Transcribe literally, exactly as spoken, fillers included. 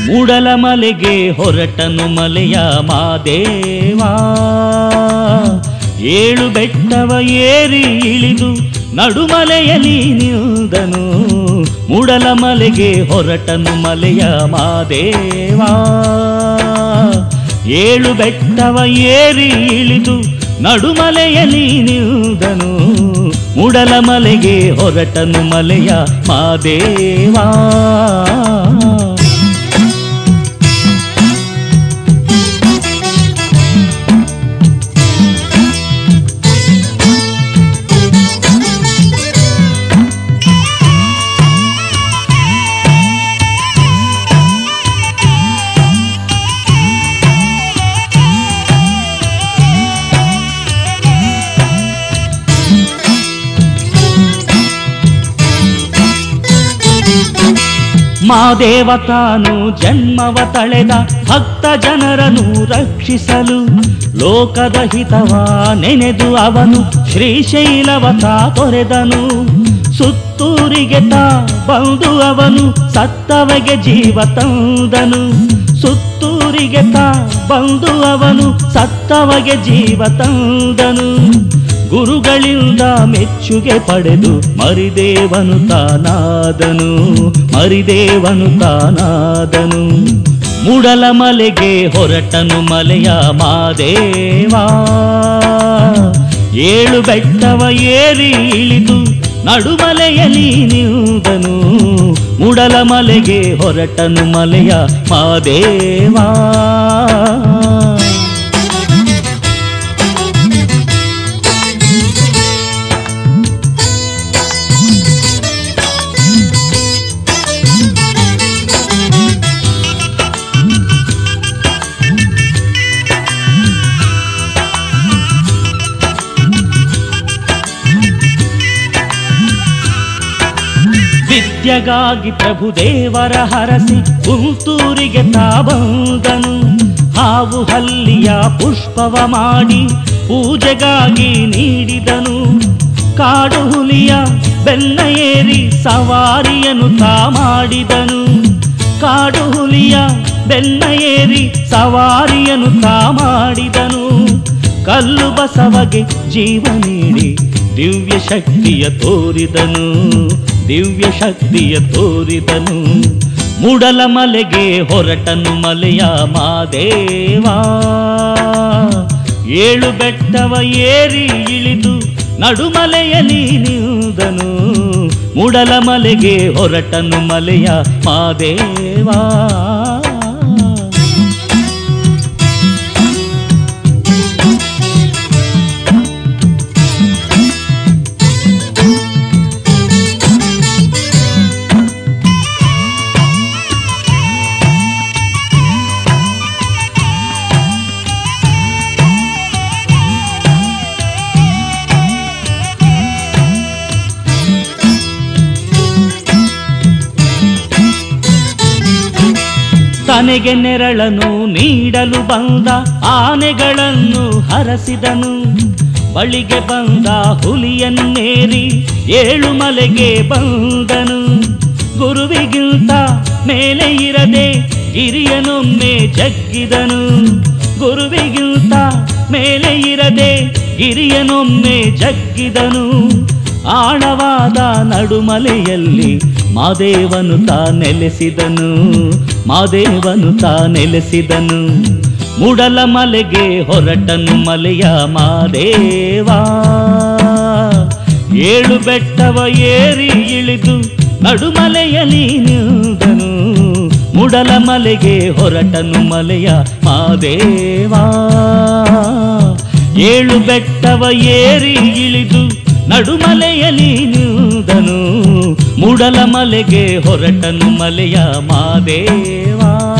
ಮೂಡಲಮಲೆಗೆ ಹೊರಟನು ಮಲೆಯ ಮಾದೇವಾ. ಏಳು ಬೆಟ್ಟವ ಏರಿ ಇಳಿದು ನಡುಮಲೆಯಲ್ಲಿ ನಿಲ್ದನು. ಮೂಡಲಮಲೆಗೆ ಹೊರಟನು ಮಲೆಯ ಮಾದೇವಾ. ಏಳು ಬೆಟ್ಟವ ಏರಿ ಇಳಿದು ನಡುಮಲೆಯಲ್ಲಿ ನಿಲ್ದನು. ಮೂಡಲಮಲೆಗೆ ಹೊರಟನು ಮಲೆಯ ಮಾದೇವಾ. ಮಾದೇವ ತಾನು ಜನ್ಮವ ತಳೆದ ಭಕ್ತ ಜನರನ್ನು ರಕ್ಷಿಸಲು ಲೋಕದ ಹಿತವ ನೆನೆದು ಅವನು ಶ್ರೀಶೈಲವ ತಾ ತೊರೆದನು. ಸುತ್ತೂರಿಗೆ ತಾ ಬಂದು ಅವನು ಸತ್ತವಗೆ ಜೀವ ತಂದನು. ಸುತ್ತೂರಿಗೆ ತಾ ಬಂದು ಅವನು ಸತ್ತವಗೆ ಜೀವ ತಂದನು. ಗುರುಗಳಿಂದ ಮೆಚ್ಚುಗೆ ಪಡೆದು ಮರಿದೇವನು ತಾನಾದನು. ಮರಿದೇವನು ತಾನಾದನು. ಮೂಡಲಮಲೆಗೆ ಹೊರಟನು ಮಲೆಯ ಮಾದೇವಾ. ಏಳು ಬೆಟ್ಟವ ಏರಿ ಇಳಿದು ನಡುಮಲೆಯಲ್ಲಿ ನಿಲ್ದನು. ಮೂಡಲಮಲೆಗೆ ಹೊರಟನು ಮಲೆಯ ಮಾದೇವಾ. ವಿದ್ಯೆಗಾಗಿ ಪ್ರಭುದೇವರ ಹರಸಿ ಕುಂತೂರಿಗೆ ತಾ ಬಂದನು. ಹಾವು ಹಲ್ಲಿಯ ಪುಷ್ಪವ ಮಾಡಿ ಪೂಜೆಗಾಗಿ ನೀಡಿದನು. ಕಾಡು ಹುಲಿಯ ಬೆನ್ನ ಏರಿ ಸವಾರಿಯನ್ನು ತಾ ಮಾಡಿದನು. ಕಾಡು ಹುಲಿಯ ಬೆನ್ನ ಏರಿ ಸವಾರಿಯನ್ನು ತಾ ಮಾಡಿದನು. ಕಲ್ಲು ಬಸವಗೆ ಜೀವ ನೀಡಿ ದಿವ್ಯ ಶಕ್ತಿಯ ತೋರಿದನು. ದಿವ್ಯ ಶಕ್ತಿಯ ತೋರಿದನು. ಮೂಡಲಮಲೆಗೆ ಹೊರಟನು ಮಲೆಯ ಮಾದೇವಾ. ಏಳು ಬೆಟ್ಟವ ಏರಿ ಇಳಿದು ನಡುಮಲೆಯಲ್ಲಿ ನಿಲ್ದನು. ಮೂಡಲಮಲೆಗೆ ಹೊರಟನು ಮಲೆಯ ಮಾದೇವಾ. ತನಗೆ ನೆರಳನ್ನು ನೀಡಲು ಬಂದ ಆನೆಗಳನ್ನು ಹರಸಿದನು. ಬಳಿಗೆ ಬಂದ ಹುಲಿಯನ್ನೇರಿ ಏಳು ಮಲೆಗೆ ಬಂದನು. ಗುರುವಿಗಿಂತ ಮೇಲೆ ಇರದೆ ಗಿರಿಯನೊಮ್ಮೆ ಜಗ್ಗಿದನು. ಗುರುವಿಗಿಂತ ಮೇಲೆ ಇರದೆ ಗಿರಿಯನೊಮ್ಮೆ ಜಗ್ಗಿದನು. ಆಳವಾದ ನಡುಮಲೆಯಲ್ಲಿ ಮಾದೇವನು ತಾ ನೆಲೆಸಿದನು. ಮಾದೇವನು ತಾ ನೆಲೆಸಿದನು. ಮೂಡಲಮಲೆಗೆ ಹೊರಟನು ಮಲೆಯ ಮಾದೇವಾ. ಏಳು ಬೆಟ್ಟವ ಏರಿ ಇಳಿದು ನಡುಮಲೆಯಲ್ಲಿ ನಿಲ್ದನು. ಮೂಡಲಮಲೆಗೆ ಹೊರಟನು ಮಲೆಯ ಮಾದೇವಾ. ಏಳು ಬೆಟ್ಟವ ಏರಿ ಇಳಿದು ನಡುಮಲೆಯಲ್ಲಿ ನಿಲ್ದನು. ಮೂಡಲಮಲೆಗೆ ಹೊರಟನು ಮಲೆಯ ಮಾದೇವಾ.